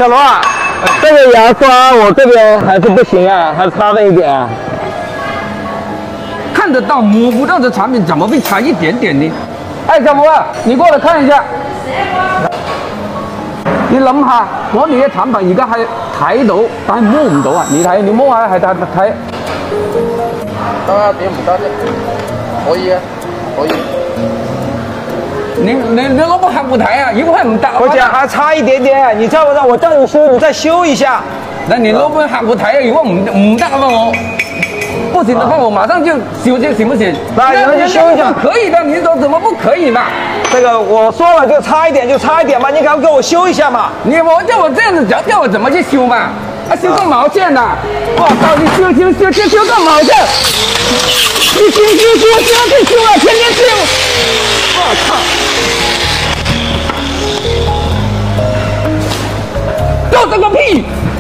小罗啊，这个牙刷我这边还是不行啊，还差了一点啊。 看得到摸不到的产品，怎么会差一点点呢？哎，小博啊，你過嚟看一下。你諗下，我哋嘅產品而家係睇到，但係摸唔到啊！你睇，你摸下係睇。 大點唔得啫？可以啊，可以。 你攞個客户睇啊！如果係唔得， 我講還差一點點，你再讓我叫你修，你再修一下。 那你攞俾客户睇啊！如果唔得嘅話，我不行的話，我馬上就修，這行不行？ 那你就修一下。 可以的，你說怎麼不可以嘛？ 這個我說了就差一點就差一點嘛，你趕快給我修一下嘛。 我叫我這樣子叫我怎麼去修嘛？啊，修個毛線呐！我操，你修個毛線！你修啊，天天修！我操！搞這個屁！